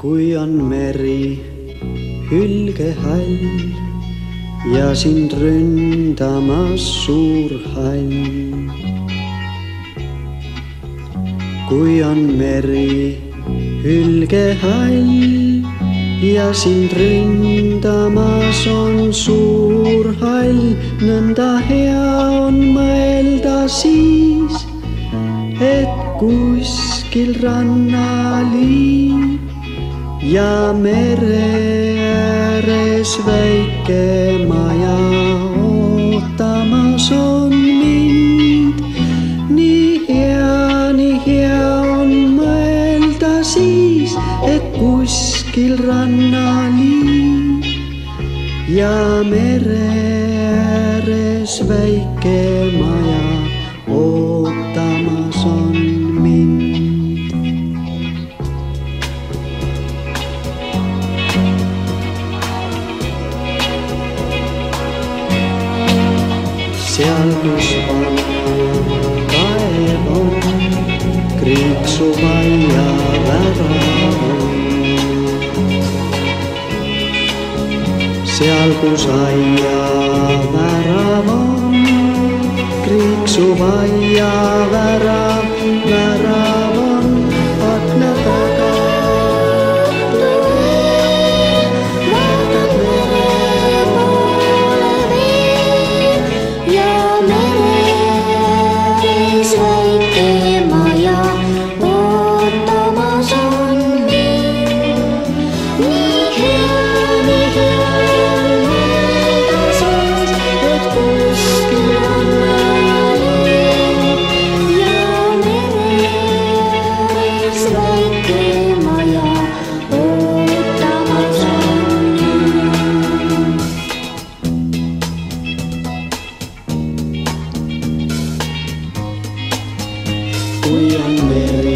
Kui on meri hülgehall ja sind ründamas suur hall. Kui on meri hülgehall ja sind ründamas on suur hall, nõnda hea on mõelda siis, et kuskil rannaliin ja mere ääres väike maja ootamas on mind. Nii hea on mõelda siis, et kuskil rannaliin ja mere ääres väike maja ootamas on mind. Seal, kus kaev on, kriiksuv aiavärav on. Seal, kus aiavärav on, kriiksuv aiavärav on. Akna taga vaatab mere poole veel ja meres väike maja ootamas on mind. Nii hea mõelda siis, et kuskil rannaliin ja meres väike maja ootamas on mind. Kui on meri